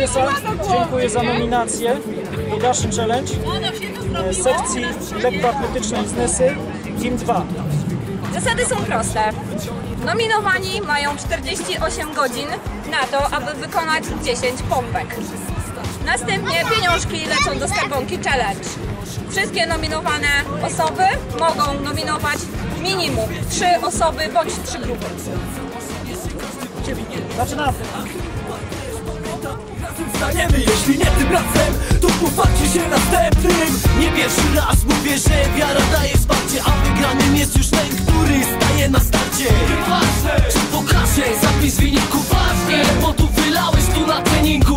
Nysa, dziękuję za nominację do Daszy Challenge sekcji lekkoatletycznej z Nysy Team 2. Zasady są proste. Nominowani mają 48 godzin na to, aby wykonać 10 pompek. Następnie pieniążki lecą do skarbonki Challenge. Wszystkie nominowane osoby mogą nominować minimum 3 osoby bądź 3 grupy. Zaczynamy! Staniemy, jeśli nie tym razem, to pochwalcie się następnym. Nie pierwszy raz mówię, że wiara daje wsparcie, a wygranym jest już ten, który staje na starcie. Czy pokażę zapis wyników ważnie, bo tu wylałeś tu na treningu.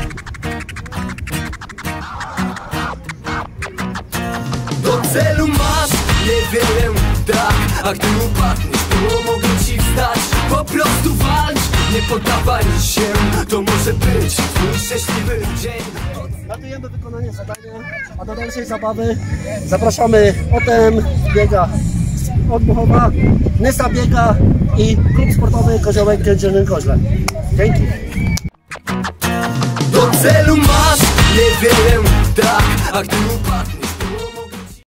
Do celu masz niewiele, tak, a gdy upadniesz, to mogę ci wstać. Po prostu walcz, nie poddawaj się, to może być twój szczęśliwy dzień. Gratulujemy wykonania zadania, a do dalszej zabawy zapraszamy OTM biega od Buchowa, Nysa biega i klub sportowy Koziołek w Koźle. Dzięki. Do celu masz niewiele, tak, a gdy upadniesz.